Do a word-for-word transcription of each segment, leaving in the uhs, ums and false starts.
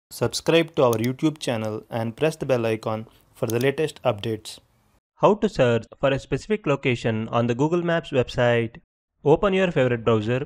Subscribe to our YouTube channel and press the bell icon for the latest updates. How to search for a specific location on the Google Maps website. Open your favorite browser.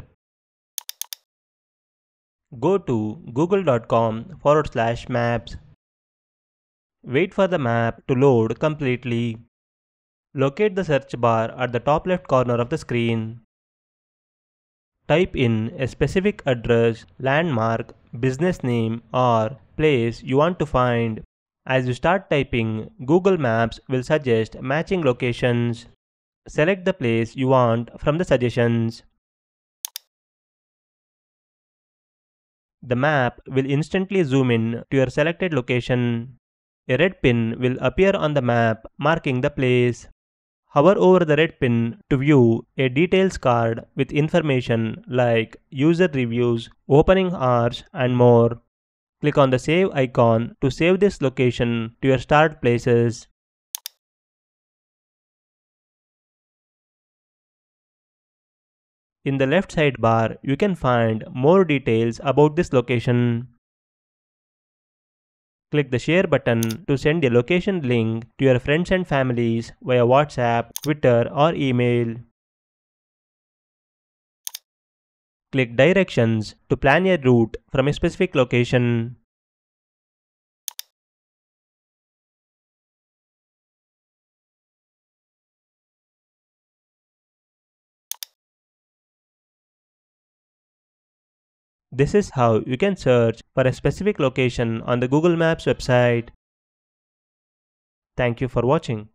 Go to google.com forward slash maps. Wait for the map to load completely. Locate the search bar at the top left corner of the screen. Type in a specific address, landmark, business name, or place you want to find. As you start typing, Google Maps will suggest matching locations. Select the place you want from the suggestions. The map will instantly zoom in to your selected location. A red pin will appear on the map marking the place. Hover over the red pin to view a details card with information like user reviews, opening hours, and more. Click on the save icon to save this location to your stored places. In the left sidebar, you can find more details about this location. Click the share button to send a location link to your friends and families via WhatsApp, Twitter, or email. Click directions to plan a route from a specific location. This is how you can search for a specific location on the Google Maps website. Thank you for watching.